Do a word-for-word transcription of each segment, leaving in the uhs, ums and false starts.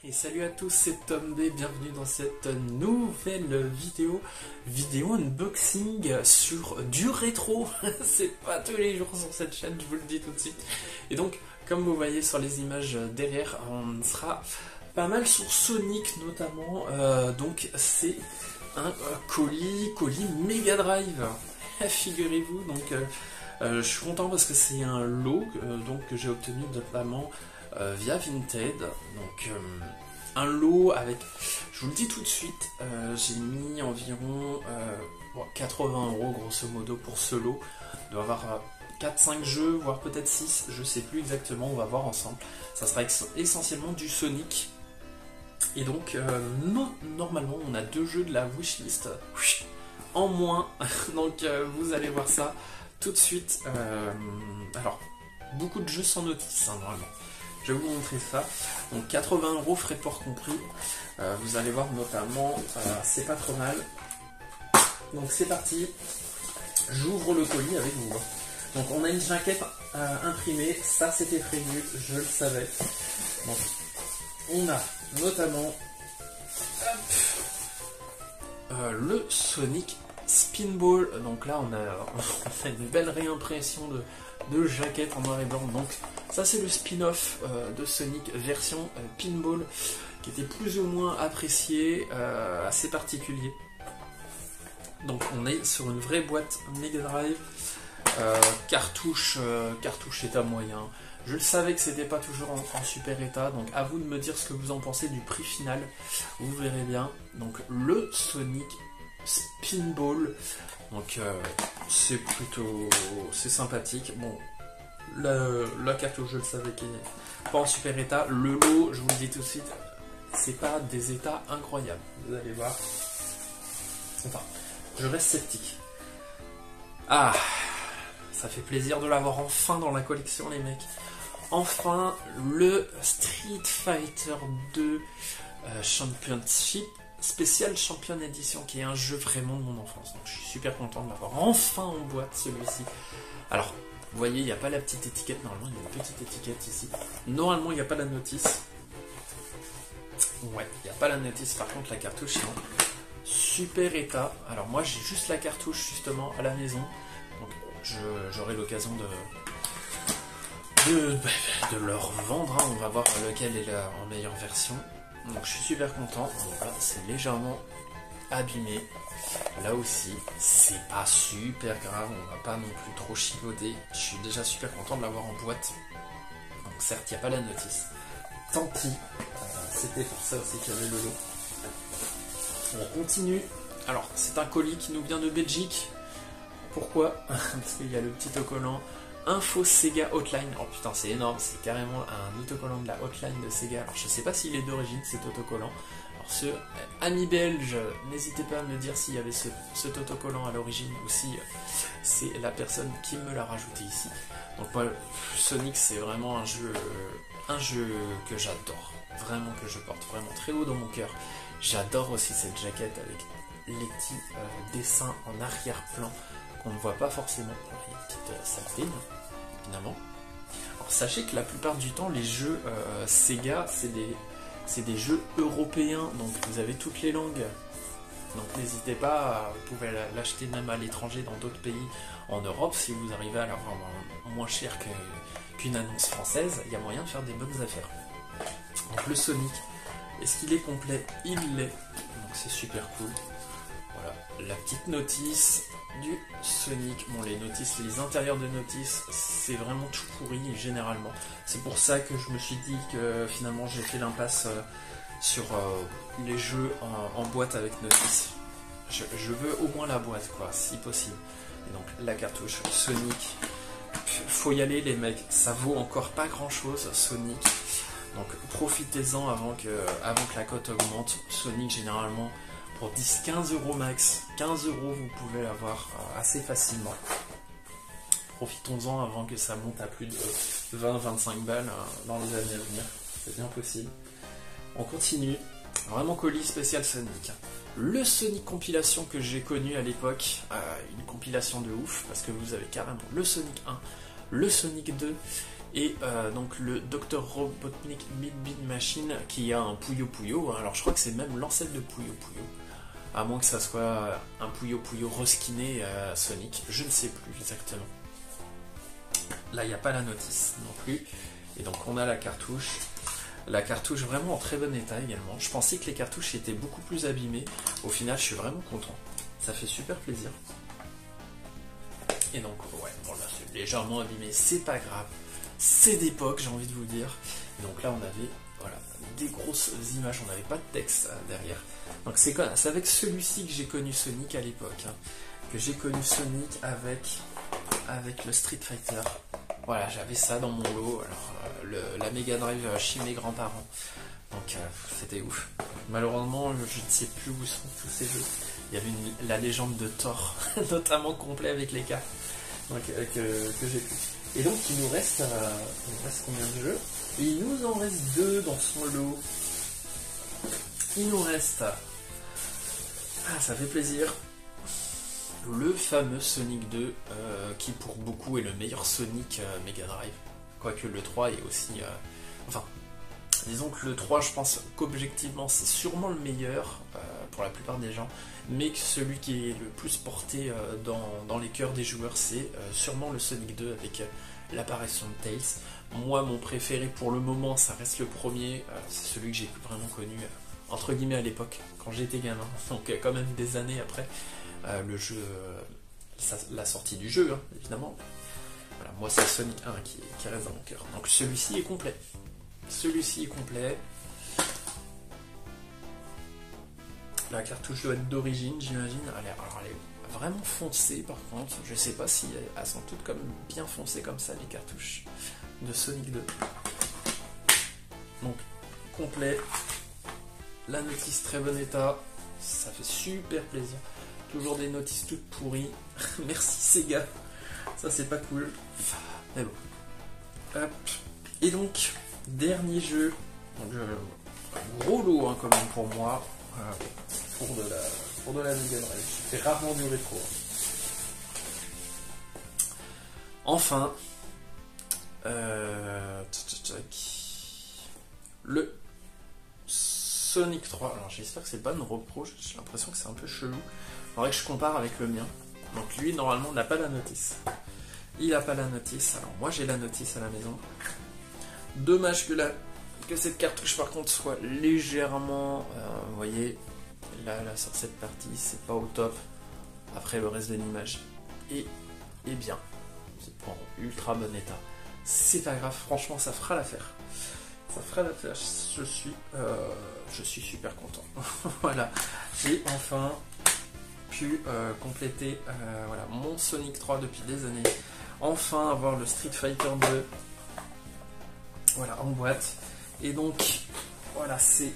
Et salut à tous, c'est Tom B, bienvenue dans cette nouvelle vidéo, vidéo unboxing sur du rétro. C'est pas tous les jours sur cette chaîne, je vous le dis tout de suite. Et donc, comme vous voyez sur les images derrière, on sera pas mal sur Sonic notamment. Euh, donc c'est un euh, colis, colis Mega Drive, figurez-vous. Donc euh, euh, je suis content parce que c'est un lot euh, donc, que j'ai obtenu notamment Euh, via Vinted, donc euh, un lot avec, je vous le dis tout de suite, euh, j'ai mis environ euh, bon, quatre-vingts euros grosso modo pour ce lot. Il doit y avoir euh, quatre cinq jeux, voire peut-être six, je sais plus exactement, on va voir ensemble. Ça sera essentiellement du Sonic. Et donc, euh, non, normalement, on a deux jeux de la wishlist en moins, donc euh, vous allez voir ça tout de suite. Euh, alors, beaucoup de jeux sans notice, hein, normalement. Je vais vous montrer ça. Donc quatre-vingts euros, frais de port compris. Euh, vous allez voir notamment, euh, c'est pas trop mal. Donc c'est parti. J'ouvre le colis avec vous. Donc on a une jaquette euh, imprimée. Ça c'était prévu, je le savais. Donc on a notamment hop, euh, le Sonic Spinball. Donc là on a, on a une belle réimpression de, de jaquette en noir et blanc. Donc ça c'est le spin-off euh, de Sonic version euh, Pinball qui était plus ou moins apprécié, euh, assez particulier. Donc on est sur une vraie boîte Mega Drive, euh, cartouche, euh, cartouche état moyen. Je le savais que c'était pas toujours en, en super état, donc à vous de me dire ce que vous en pensez du prix final, vous verrez bien. Donc le Sonic Spinball, donc euh, c'est plutôt, c'est sympathique. Bon. La, la cartouche, je le savais, qui n'est pas en super état. Le lot, je vous le dis tout de suite, c'est pas des états incroyables. Vous allez voir. Enfin, je reste sceptique. Ah, ça fait plaisir de l'avoir enfin dans la collection, les mecs. Enfin, le Street Fighter deux euh, Championship Special Champion Edition, qui est un jeu vraiment de mon enfance. Donc, je suis super content de l'avoir enfin en boîte, celui-ci. Alors, vous voyez, il n'y a pas la petite étiquette, normalement il y a une petite étiquette ici. Normalement il n'y a pas la notice. Ouais, il n'y a pas la notice, par contre la cartouche est en super état. Alors moi j'ai juste la cartouche justement à la maison. Donc j'aurai l'occasion de, de, de leur vendre, hein. On va voir lequel est la, en meilleure version. Donc je suis super content. Voilà, c'est légèrement abîmé. Là aussi, c'est pas super grave, on va pas non plus trop chipoter. Je suis déjà super content de l'avoir en boîte. Donc certes, il n'y a pas la notice. Tant pis, euh, c'était pour ça aussi qu'il y avait le lot. On continue. Alors, c'est un colis qui nous vient de Belgique. Pourquoi? Parce qu'il y a le petit autocollant Info Sega Hotline. Oh putain, c'est énorme, c'est carrément un autocollant de la hotline de Sega. Alors je sais pas s'il est d'origine cet autocollant. Alors ce euh, ami belge, n'hésitez pas à me dire s'il y avait ce, cet autocollant à l'origine ou si euh, c'est la personne qui me l'a rajouté ici. Donc moi, Sonic c'est vraiment un jeu, euh, un jeu que j'adore, vraiment que je porte vraiment très haut dans mon cœur. J'adore aussi cette jaquette avec les petits euh, dessins en arrière-plan qu'on ne voit pas forcément. Alors, il y a une petite euh, saleté, évidemment. Alors sachez que la plupart du temps, les jeux euh, Sega, c'est des, c'est des jeux européens, donc vous avez toutes les langues. Donc n'hésitez pas, vous pouvez l'acheter même à l'étranger dans d'autres pays en Europe, si vous arrivez à l'avoir moins cher qu'une annonce française, il y a moyen de faire des bonnes affaires. Donc le Sonic, est-ce qu'il est complet? Il l'est, donc c'est super cool. Voilà, la petite notice du Sonic. Bon, les notices, les intérieurs de notices, c'est vraiment tout pourri généralement. C'est pour ça que je me suis dit que finalement j'ai fait l'impasse euh, sur euh, les jeux en, en boîte avec notices. Je, je veux au moins la boîte, quoi, si possible. Et donc la cartouche Sonic. Faut y aller, les mecs. Ça vaut encore pas grand chose, Sonic. Donc profitez-en avant que, avant que la cote augmente. Sonic, généralement, pour dix à quinze euros max, quinze euros, vous pouvez l'avoir assez facilement. Profitons-en avant que ça monte à plus de vingt à vingt-cinq balles dans les années à venir. C'est bien possible. On continue. Vraiment colis spécial Sonic. Le Sonic compilation que j'ai connu à l'époque, euh, une compilation de ouf, parce que vous avez carrément le Sonic un, le Sonic deux, Et euh, donc le docteur Robotnik Beat Machine qui a un Puyo Puyo. Alors je crois que c'est même l'ancêtre de Puyo Puyo. À moins que ça soit un Puyo Puyo reskiné à Sonic. Je ne sais plus exactement. Là il n'y a pas la notice non plus. Et donc on a la cartouche. La cartouche vraiment en très bon état également. Je pensais que les cartouches étaient beaucoup plus abîmées. Au final je suis vraiment content. Ça fait super plaisir. Et donc ouais, bon là c'est légèrement abîmé. C'est pas grave. C'est d'époque, j'ai envie de vous dire. Et donc là on avait voilà, des grosses images. On n'avait pas de texte euh, derrière. Donc c'est avec celui-ci que j'ai connu Sonic à l'époque. Hein. Que j'ai connu Sonic avec, avec le Street Fighter. Voilà, j'avais ça dans mon lot. Alors, euh, le, la Mega Drive chez mes grands-parents. Donc, euh, c'était ouf. Malheureusement, je ne sais plus où sont tous ces jeux. Il y avait une, la légende de Thor, notamment complet avec les cartes donc, euh, que, que j'ai pu. Et donc, il nous reste, euh, il nous reste combien de jeux? Il nous en reste deux dans son lot. Il nous reste. Ah, ça fait plaisir. Le fameux Sonic deux, euh, qui pour beaucoup est le meilleur Sonic euh, Mega Drive. Quoique le trois est aussi... Euh, enfin, disons que le trois, je pense qu'objectivement, c'est sûrement le meilleur euh, pour la plupart des gens, mais que celui qui est le plus porté euh, dans, dans les cœurs des joueurs, c'est euh, sûrement le Sonic deux avec euh, l'apparition de Tails. Moi, mon préféré pour le moment, ça reste le premier. Euh, c'est celui que j'ai vraiment connu, euh, entre guillemets, à l'époque, quand j'étais gamin. Donc, euh, quand même des années après. Euh, le jeu, euh, la sortie du jeu, hein, évidemment. Voilà, moi c'est Sonic un qui, qui reste dans mon cœur. Donc celui-ci est complet. Celui-ci est complet. La cartouche doit être d'origine, j'imagine. Elle, alors elle est vraiment foncée par contre. Je sais pas si elles sont toutes comme bien foncées comme ça, les cartouches de Sonic deux. Donc complet. La notice très bon état. Ça fait super plaisir. Toujours des notices toutes pourries. Merci Sega. Ça c'est pas cool. Mais bon. Hop. Et donc, dernier jeu. Donc, euh, gros lot hein, quand même pour moi. Euh, pour de la, pour de la Mega Drive. Je fais rarement du rétro. Enfin. Euh, le Sonic trois. Alors j'espère que c'est pas une repro. J'ai l'impression que c'est un peu chelou. Il faudrait que je compare avec le mien. Donc lui, normalement, n'a pas la notice. Il n'a pas la notice. Alors moi, j'ai la notice à la maison. Dommage que, la... que cette cartouche, par contre, soit légèrement... Euh, vous voyez, là, là, sur cette partie, c'est pas au top. Après, le reste de l'image est, est bien. C'est en ultra bon état. C'est pas grave, franchement, ça fera l'affaire. Ça fera l'affaire. Je suis, euh, je suis super content. Voilà. J'ai enfin... pu euh, compléter euh, voilà, mon Sonic trois depuis des années. Enfin avoir le Street Fighter deux voilà, en boîte. Et donc, voilà, c'est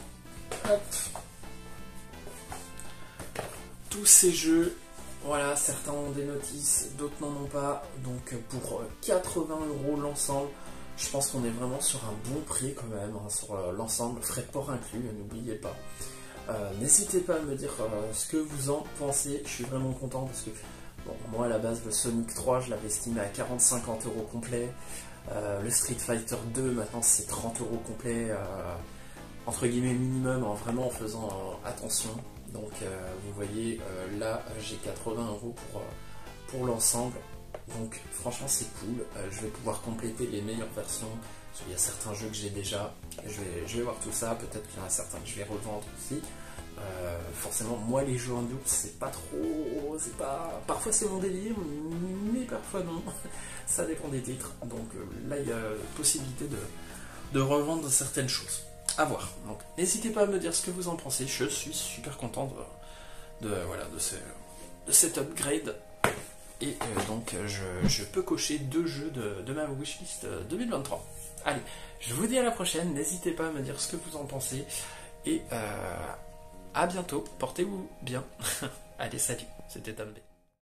tous ces jeux. Voilà, certains ont des notices, d'autres n'en ont pas. Donc pour quatre-vingts euros l'ensemble, je pense qu'on est vraiment sur un bon prix quand même, hein, sur euh, l'ensemble, frais de port inclus, n'oubliez pas. Euh, N'hésitez pas à me dire euh, ce que vous en pensez, je suis vraiment content parce que bon, moi à la base le Sonic trois je l'avais estimé à quarante à cinquante euros complet, euh, le Street Fighter deux maintenant c'est trente euros complet, euh, entre guillemets minimum, en vraiment en faisant euh, attention. Donc euh, vous voyez euh, là j'ai quatre-vingts euros pour, euh, pour l'ensemble, donc franchement c'est cool, euh, je vais pouvoir compléter les meilleures versions. Il y a certains jeux que j'ai déjà, je vais, je vais voir tout ça, peut-être qu'il y en a certains que je vais revendre aussi. Euh, forcément, moi les jeux en double, c'est pas trop, c'est pas, parfois c'est mon délire, mais parfois non, ça dépend des titres. Donc euh, là il y a possibilité de, de revendre certaines choses. À voir. Donc n'hésitez pas à me dire ce que vous en pensez, je suis super content de, de, voilà, de, ce, de cet upgrade. Et euh, donc je, je peux cocher deux jeux de, de ma wishlist deux mille vingt-trois. Allez, je vous dis à la prochaine, n'hésitez pas à me dire ce que vous en pensez, et euh, à bientôt, portez-vous bien. Allez, salut, c'était Tom B.